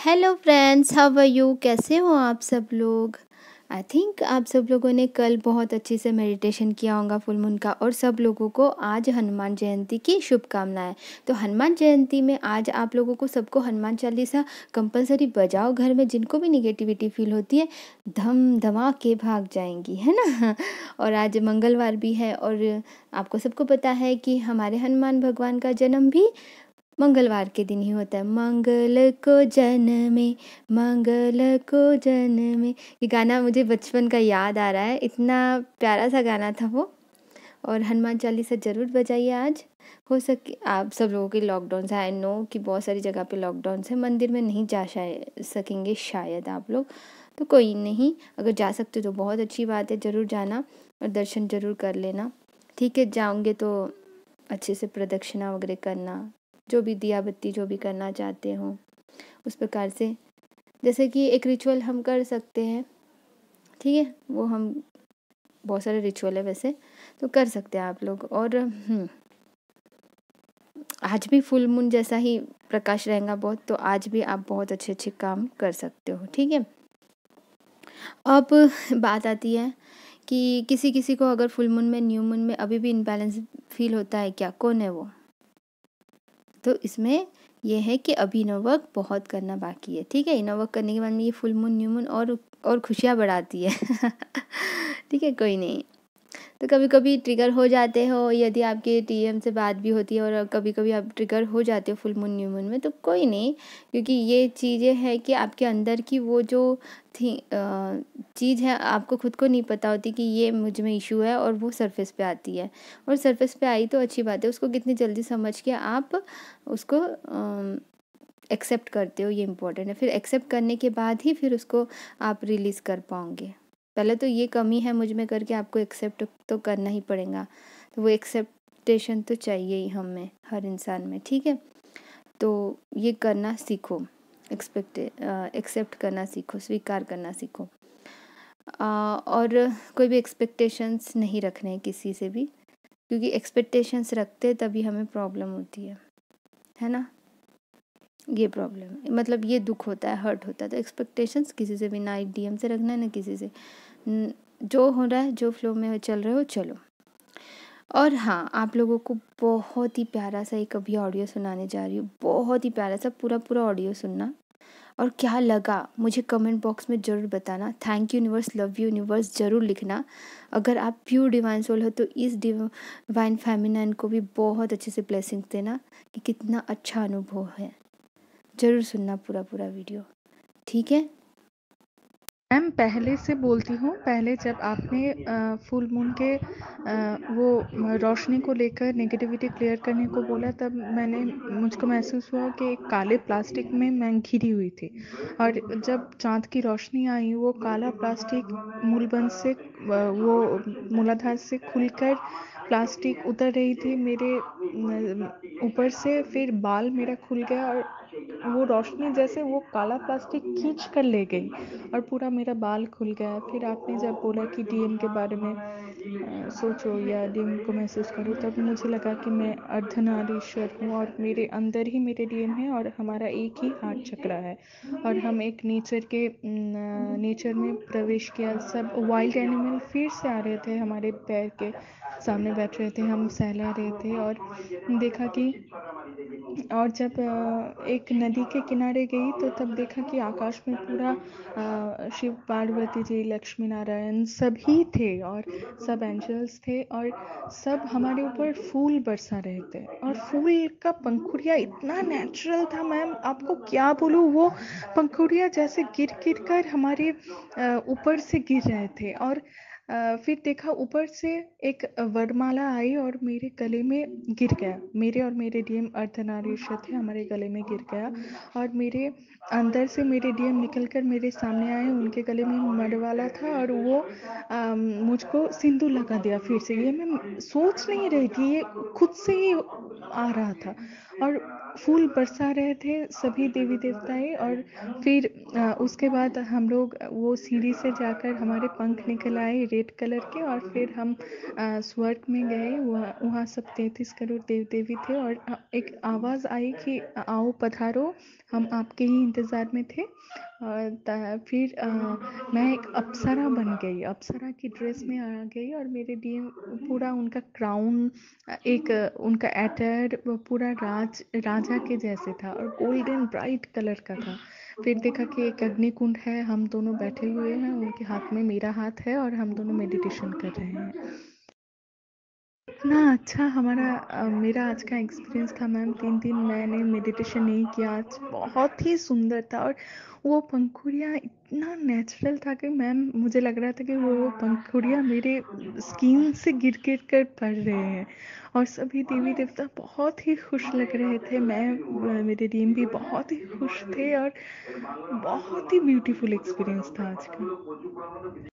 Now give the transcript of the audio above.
Hello friends, how are you? कैसे हो आप सब लोग? आई थिंक आप सब लोगों ने कल बहुत अच्छे से मेडिटेशन किया होगा फुल मून का। और सब लोगों को आज हनुमान जयंती की शुभकामनाएं। तो हनुमान जयंती में आज आप लोगों को सबको हनुमान चालीसा कंपलसरी बजाओ घर में। जिनको भी निगेटिविटी फील होती है धम धमा के भाग जाएंगी, है ना। और आज मंगलवार भी है और आपको सबको पता है कि हमारे हनुमान भगवान का जन्म भी मंगलवार के दिन ही होता है। मंगल को जन्मे, मंगल को जन्मे, ये गाना मुझे बचपन का याद आ रहा है। इतना प्यारा सा गाना था वो। और हनुमान चालीसा ज़रूर बजाइए आज। हो सके आप सब लोगों के लॉकडाउन है, आई नो कि बहुत सारी जगह पे लॉकडाउन है, मंदिर में नहीं जा सकेंगे शायद आप लोग, तो कोई नहीं, अगर जा सकते तो बहुत अच्छी बात है, ज़रूर जाना और दर्शन ज़रूर कर लेना। ठीक है, जाओगे तो अच्छे से प्रदक्षिणा वगैरह करना, जो भी दिया बत्ती जो भी करना चाहते हो उस प्रकार से, जैसे कि एक रिचुअल हम कर सकते हैं। ठीक है, वो हम बहुत सारे रिचुअल है वैसे, तो कर सकते हैं आप लोग। और आज भी फुल मून जैसा ही प्रकाश रहेगा बहुत, तो आज भी आप बहुत अच्छे अच्छे काम कर सकते हो। ठीक है, अब बात आती है कि किसी किसी को अगर फुल मून में, न्यू मून में अभी भी इनबैलेंस फील होता है क्या? कौन है वो? तो इसमें यह है कि अभी इनर वर्क बहुत करना बाकी है। ठीक है, इनर वर्क करने के बाद में ये फुल मून, न्यू मून और खुशियाँ बढ़ाती है। ठीक है, कोई नहीं। तो कभी कभी ट्रिगर हो जाते हो, यदि आपके टीएम से बात भी होती है और कभी कभी आप ट्रिगर हो जाते हो फुल मून, न्यू मून में, तो कोई नहीं, क्योंकि ये चीज़ें हैं कि आपके अंदर की वो जो थी चीज़ है, आपको खुद को नहीं पता होती कि ये मुझ में इशू है, और वो सरफेस पे आती है। और सरफेस पे आई तो अच्छी बात है, उसको कितनी जल्दी समझ के आप उसको एक्सेप्ट करते हो, ये इम्पोर्टेंट है। फिर एक्सेप्ट करने के बाद ही फिर उसको आप रिलीज़ कर पाओगे। पहले तो ये कमी है मुझ में करके आपको एक्सेप्ट तो करना ही पड़ेगा, तो वो एक्सेप्टेशन तो चाहिए ही हमें, हर इंसान में। ठीक है, तो ये करना सीखो, एक्सेप्ट करना सीखो, स्वीकार करना सीखो। और कोई भी एक्सपेक्टेशंस नहीं रखने हैं किसी से भी, क्योंकि एक्सपेक्टेशंस रखते तभी हमें प्रॉब्लम होती है ना। ये प्रॉब्लम है, मतलब ये दुख होता है, हर्ट होता है। तो एक्सपेक्टेशंस किसी से भी ना डीएम से रखना है ना किसी से। जो हो रहा है, जो फ्लो में चल रहे हो चलो। और हाँ, आप लोगों को बहुत ही प्यारा सा एक अभी ऑडियो सुनाने जा रही हूँ, बहुत ही प्यारा सा, पूरा पूरा ऑडियो सुनना। और क्या लगा मुझे कमेंट बॉक्स में ज़रूर बताना। Thank you universe, love you universe ज़रूर लिखना। अगर आप प्योर डिवाइन सोल हो तो इस डिवाइन फेमिनाइन को भी बहुत अच्छे से ब्लेसिंग देना कि कितना अच्छा अनुभव है। ज़रूर सुनना पूरा पूरा वीडियो, ठीक है। मैम पहले से बोलती हूँ, पहले जब आपने फुल मून के वो रोशनी को लेकर नेगेटिविटी क्लियर करने को बोला, तब मुझको महसूस हुआ कि एक काले प्लास्टिक में मैं घिरी हुई थी। और जब चाँद की रोशनी आई, वो काला प्लास्टिक मूलबंद से वो मूलाधार से खुलकर प्लास्टिक उतर रही थी मेरे ऊपर से। फिर बाल मेरा खुल गया और वो रोशनी जैसे वो काला प्लास्टिक खींच कर ले गई और पूरा मेरा बाल खुल गया। फिर आपने जब बोला कि डीएम के बारे में सोचो या डीएम को महसूस करो, तब मुझे लगा कि मैं अर्धनारीश्वर हूँ और मेरे अंदर ही मेरे डीएम है और हमारा एक ही हार्ट चक्र है। और हम एक नेचर में प्रवेश किया। सब वाइल्ड एनिमल फिर से आ रहे थे, हमारे पैर के सामने बैठ रहे थे, हम सहला रहे थे। और देखा कि और जब एक नदी के किनारे गई तो तब देखा कि आकाश में पूरा शिव पार्वती जी, लक्ष्मी नारायण सभी थे और सब एंजल्स थे और सब हमारे ऊपर फूल बरसा रहे थे। और फूल का पंखुड़िया इतना नेचुरल था मैम, आपको क्या बोलूँ, वो पंखुड़िया जैसे गिर गिर कर हमारे ऊपर से गिर रहे थे। और फिर देखा ऊपर से एक वरमाला आई और मेरे गले में गिर गया। मेरे और मेरे डीएम अर्धनारीश्वर थे, हमारे गले में गिर गया और मेरे अंदर से मेरे डीएम निकलकर मेरे सामने आए। उनके गले में मड़वाला था और वो मुझको सिंदूर लगा दिया फिर से। ये मैं सोच नहीं रही थी, ये खुद से ही आ रहा था। और फूल बरसा रहे थे सभी देवी देवताएं। और फिर उसके बाद हम लोग वो सीढ़ी से जाकर हमारे पंख निकल आए रेड कलर के, और फिर हम स्वर्ग में गए। वहाँ वहाँ सब 33 करोड़ देव देवी थे, और एक आवाज़ आई कि आओ पधारो, हम आपके ही इंतज़ार में थे। और फिर मैं एक अप्सरा बन गई, अप्सरा की ड्रेस में आ गई, और मेरे डीएम पूरा उनका क्राउन, एक उनका एटायर पूरा राजा के जैसे था, और गोल्डन ब्राइट कलर का था। फिर देखा कि एक अग्निकुंड है, हम दोनों बैठे हुए हैं, उनके हाथ में मेरा हाथ है, और हम दोनों मेडिटेशन कर रहे हैं। इतना अच्छा हमारा मेरा आज का एक्सपीरियंस था मैम। 3 दिन मैंने मेडिटेशन नहीं किया आज, बहुत ही सुंदर था। और वो पंखुड़ियाँ इतना नेचुरल था कि मैम मुझे लग रहा था कि वो पंखुड़ियाँ मेरे स्किन से गिर गिर कर पड़ रहे हैं। और सभी देवी देवता बहुत ही खुश लग रहे थे, मैं मेरे टीम भी बहुत ही खुश थे, और बहुत ही ब्यूटीफुल एक्सपीरियंस था आज का।